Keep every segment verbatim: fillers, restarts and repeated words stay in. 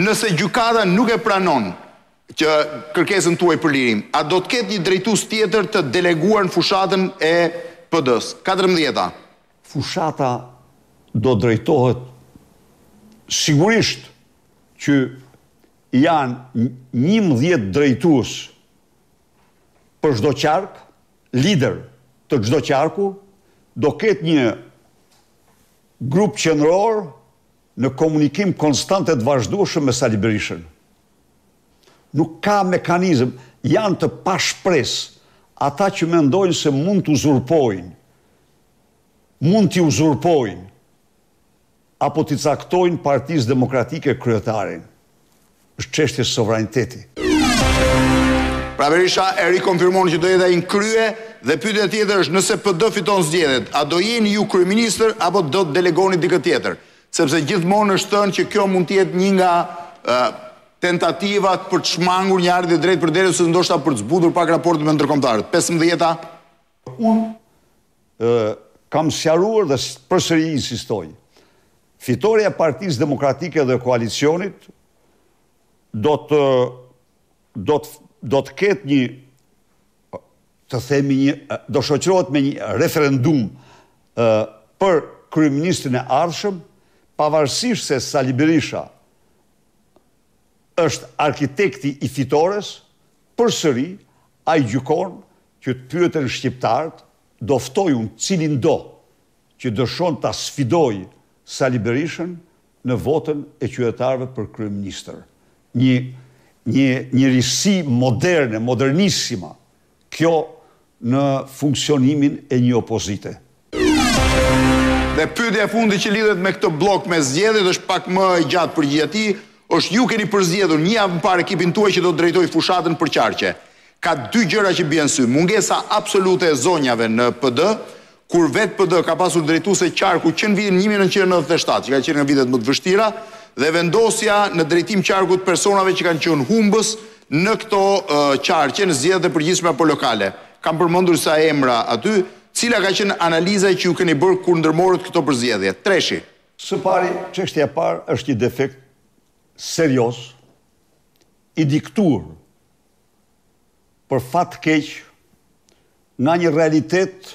nëse gjykata nuk e pranon që kërkesën tuaj për lirim, a do të ketë një drejtues tjetër të deleguar në fushatën e P D-s? katërmbëdhjetë. Fushata do drejtohet sigurisht që janë njëmbëdhjetë drejtues për çdo qark, lider të çdo qarku, do ketë një grup qendror në komunikim konstant e të vazhdueshëm me Sali Berishën. Nuk ka mekanizëm, janë të pashpresë ata që mendojnë se mund të uzurpojnë, mund t'i uzurpojnë, apo t'i caktojnë Partisë Demokratike kryetarin. Është çështje sovraniteti. Pra Berisha e rikonfirmon që do jetë ai në krye dhe pyetja tjetër është nëse P D fiton zgjedhjet, a do jeni ju kryeministër apo do të delegoni dikë tjetër? Sepse gjithmonë është thënë që kjo mund të jetë një nga uh, tentativat për të shmangur një ardhje drejt për drejt ose ndoshta për të zbutur pak raportet me ndërkombëtarët. pesëmbëdhjetë. Unë uh, kam sqaruar dhe përsëri insistoj. Fitoria e Partisë Demokratike dhe koalicionit do të do të do të ketë një të themi një do shoqërohet me një referendum uh, për kryeministrin e ardhshëm, pavarësisht se Sali Berisha është arkitekti i fitores, përsëri ai gjykon që të pyeten shqiptarët, do ftoj unë cilin do që dëshon ta sfidoj Sali Berishën në votën e qytetarëve për kryeministër. Një një njërisi moderne, modernissima, kjo në funksionimin e një opozite. Dhe pyetja e fundit që lidhet me këtë blok me zgjedhjet është pak më e gjatë përgjigja e tij, është ju keni përzgjedhur një javë më parë ekipin tuaj që do të drejtojë fushatën për qarqe. Ka dy gjëra që bien sy, mungesa absolute e zonjave në P D, kur vetë P D ka pasur drejtuese qarku që në vitin një mijë nëntëqind e nëntëdhjetë e shtatë, që ka qenë nga vitet më të vështira, dhe vendosja në drejtim qarkut personave që kanë qenë humbës në këto uh, qarqe, në zgjedhjet e përgjithshme apo lokale. Kam përmendur sa emra aty, cila ka qenë analiza që ju keni bërë kur ndërmorët këto përzgjedhje? Treshi. Së pari, çështja e parë është një defekt serioz, i diktuar për fat keq nga një realitet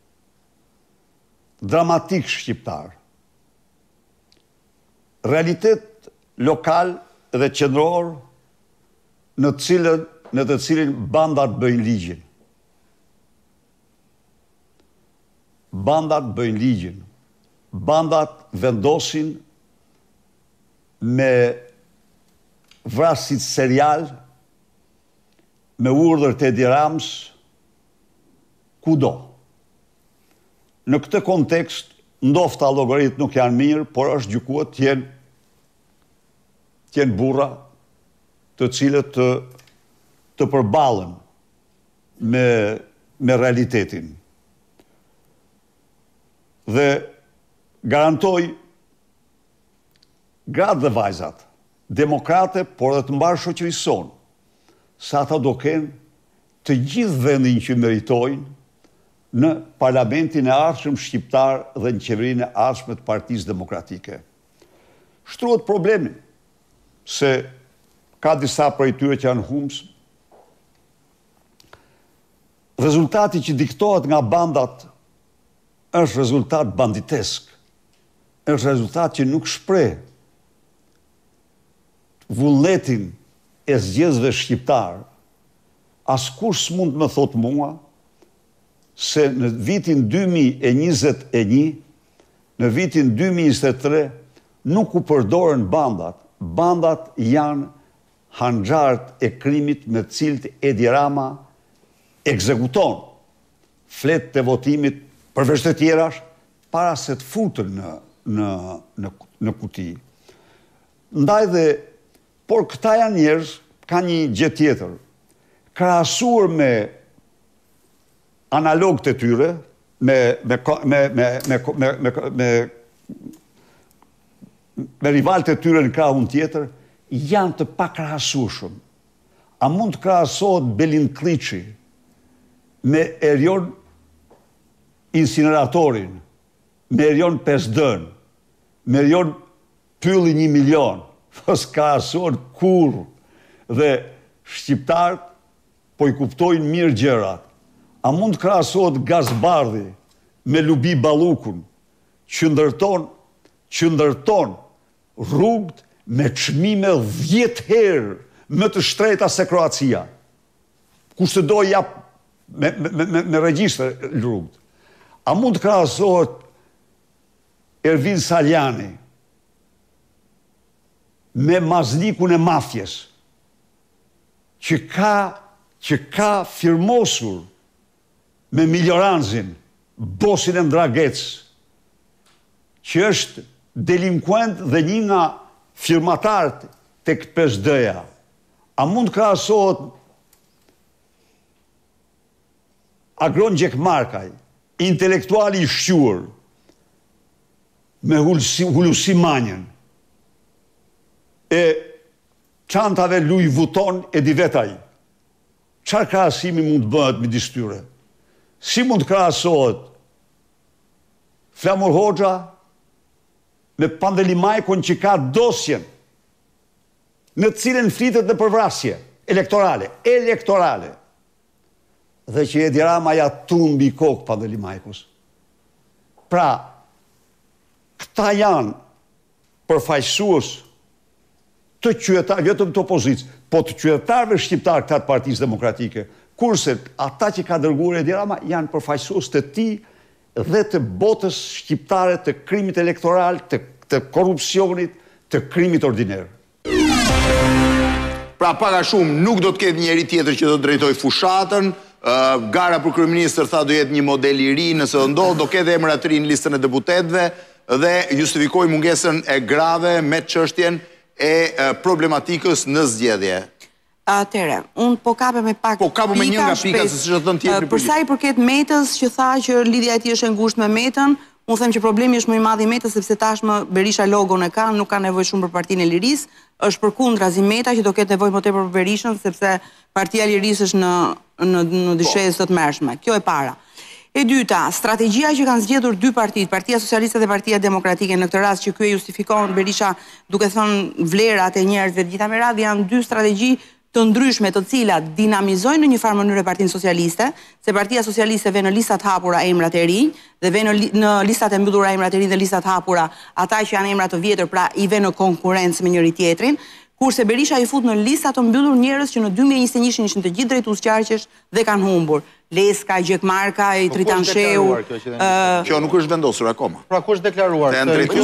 dramatik shqiptar. Realitet lokal dhe qendror në të cilën në të cilin bandat bëjnë ligjin. Bandat bëjnë ligjin. Bandat vendosin me vrasit serial, me urdhër të Edi Rams, kudo. Në këtë kontekst, ndofta llogarit nuk janë mirë, por është gjykuar të jenë të jenë burra të cilët të, të përballen me, me realitetin. Dhe garantoj gratë dhe vajzat, demokrate, por dhe të mbarë shoqërison, sa ata do kenë të gjithë vendin që meritojnë në parlamentin e ardhshëm shqiptar dhe në qeverinë e ardhshme të Partisë Demokratike. Shtruhet problemi, se ka disa prej tyre që janë humbës. Rezultati që diktohet nga bandat është rezultat banditesk, është rezultat që nuk shpreh vullnetin e zgjedhësve shqiptar. Askush s'mund të më thotë mua se në vitin dy mijë e njëzet e një, në vitin dy mijë e njëzet e tre, nuk u përdorën bandat. Bandat janë hanxharët e krimit me të cilët Edi Rama ekzekuton fletë të votimit përveç të tjerash, para se të futën në, në, në, në kuti. Ndaj dhe, por këta janë njerëz, ka një gjë tjetër, krahasuar me analogët e tyre, me, me, me, me, me, me, me, me, me rivalët e tyre në krahun tjetër, janë të pakrahasueshëm. A mund të krahasohet Belin Kliçi me Erion Incineratorin, me Erion pesë D-n, me Erion Pylli një milion, s'ka asor kur dhe shqiptarët po i kuptojnë mirë gjërat. A mund të krahasohet Gazbardhi me Lubi Ballukun, që ndërton, që ndërton rrugët me çmime dhjetë herë më të shtrejta se Kroacia. Kush të do jap me, me, me, me regjistër rrugët. A mund të krahasohet Ervin Saljani me mazlikun e mafjes, që ka, që ka firmosur me Miljoranzin, bosin e Ndragec, që është delinkuent dhe një nga firmatarët tek P S D-ja. A mund të krahasohet Agron Gjekmarkaj, intelektuali i shquar, me Hulusi Manjen, e çantave Louis Vuitton e di vetaj. Çfarë krahasimi mund të bëhet midis tyre? Si mund të krahasohet Flamur Hoxha me Pandelimajkun që ka dosjen në të cilën flitet në përvrasje elektorale, elektorale, dhe që Edi Rama ja tun mbi kokë Pandelimajkus. Pra, këta janë përfaqësues të qytetarëve, vetëm të opozicës, po të qytetarëve shqiptarë këta të Partisë Demokratike, kurse ata që ka dërguar Edi Rama janë përfaqësues të tij dhe të botës shqiptare të krimit elektoral, të, të korrupsionit, të krimit ordiner. Pra para shumë nuk do të ketë njeri tjetër që do të drejtoj fushatën, uh, gara për kryeministër tha do jetë një model i ri, nëse do ndodh, do ketë emra të ri në listën e deputetëve dhe justifikoi mungesën e grave me çështjen e uh, problematikës në zgjedhje. Atere, unë po kape me pak po kape me një nga pika, se si që thënë tjetëri për sa i përket Metës, që tha që lidhja e tij është e ngushtë me Metën, unë them që problemi është më i madh i Metës, sepse tashmë Berisha logon e ka, nuk ka nevojë shumë për Partinë e Lirisë, është përkundrazi Meta që do ketë nevojë më tepër për Berishën, sepse Partia e Lirisë është në në në dishesë të mërshme. Kjo e para. E dyta, strategjia që kanë zgjedhur dy partitë, Partia Socialiste dhe Partia Demokratike, në këtë rast që ky e justifikohen Berisha duke thënë vlerat e njerëzve të gjitha me radhë, janë dy strategji të ndryshme të cilat dinamizojnë në një farë mënyrë Partinë Socialiste, se Partia Socialiste ve në listat hapura emrat e rinj, dhe ve në, në listat e mbyllura emrat e rinj dhe listat hapura ata që janë emrat të vjetër, pra i ve në konkurrencë me njëri tjetrin, kurse Berisha i fut në listat të mbyllur njerëz që në dy mijë e njëzet e një ishin të gjithë drejtues qarqesh dhe kanë humbur. Leska, Gjekmarkaj, Tritansheu. Kjo nuk është vendosur akoma. Pra kush deklaruar?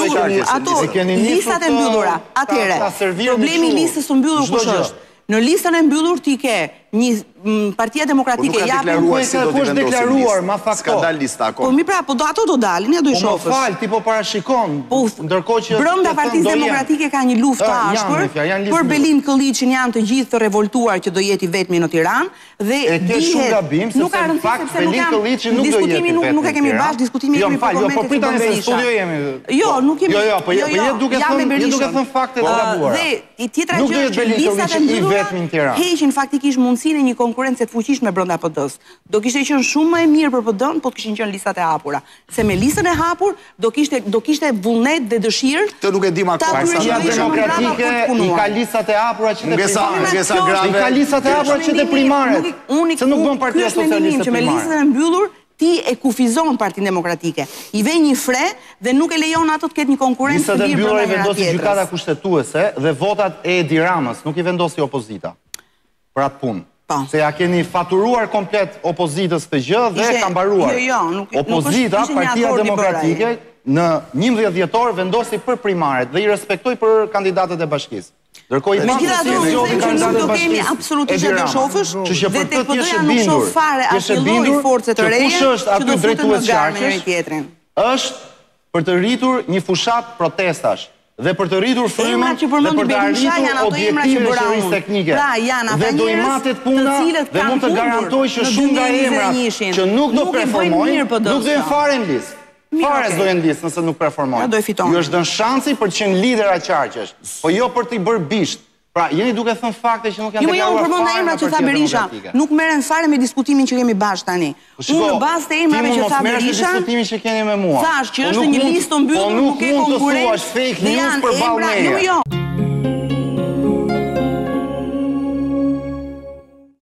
Ato listat e mbyllura. Atëre, problemi i listës së mbyllur kush është? Në listën e mbyllur ti ke një Partia Demokratike japin ku është deklaruar, ma fakto. Ska dal lista akoma. Po mi pra, po do ato do dalin, ja do i shofësh. Po më fal, ti po parashikon. Ndërkohë që brenda Partisë Demokratike ka një luftë të ashpër për Belin Kolliçin, janë të gjithë të revoltuar që do jeti vetmi në Tiranë dhe dihet nuk ka rëndësi sepse Belin Kolliçi nuk do jeti vetmi. Nuk e kemi bash, diskutimin kemi pa komente. Jo, po pritam se studio jemi. Jo, nuk jemi. Jo, jo, po je duke thënë, je duke thënë fakte të gabuara. Dhe tjetra gjë është që listat e mbyllura heqin faktikisht mundësinë e një konkurrencë të fuqishme brenda P D-s. Do kishte qenë shumë më e mirë për P D-n, po të kishin qenë listat e hapura. Se me listën e hapur do kishte do kishte vullnet dhe dëshirë. Të nuk e di më Partia Demokratike i ka listat e hapura që të primare. I ka listat e hapura që të primaret. Se nuk bën Partia Socialiste primare. Me listën e mbyllur ti e kufizon Partinë Demokratike. I ve një fre dhe nuk e lejon ato të ketë një konkurrencë të lirë brenda njëra tjetrës. Listat e mbyllura i vendosi gjykata kushtetuese dhe votat e Edi Ramës, nuk i vendosi opozita. Për atë punë. Se ja keni faturuar komplet opozitës të gjë dhe ka mbaruar. Opozita, Partia Demokratike, në njëmbëdhjetë dhjetor vendosi për primaret dhe i respektoj për kandidatët e bashkisë. Ndërkohë i megjithatë nuk do kemi absolutisht të shofësh dhe tek P D-ja nuk shoh fare asnjë lloj force të reja që do futen në garë me njëri tjetrin. Është për të rritur një fushat protestash dhe për të rritur frymën dhe për të arritur objektive qeverisë teknike. Dhe do i matet puna dhe mund të garantoj që shumë nga emrat që nuk do performojnë, nuk do jenë fare në listë. Fare s'do jenë listë nëse nuk performojnë. Ju është dënë shansi për të qenë lidera qarqesh, po jo për t'i bërë bisht. Pra, jeni duke thënë fakte që nuk janë deklaruar fare nga Partia Demokratike. Nuk merren fare me diskutimin që kemi bash tani. Unë në bazë të emrave që tha Berisha, diskutimin që keni me mua. Thash që është një listë mbyllur, nuk ke konkurrencë. Po nuk mund të thuash fake news përballë meje.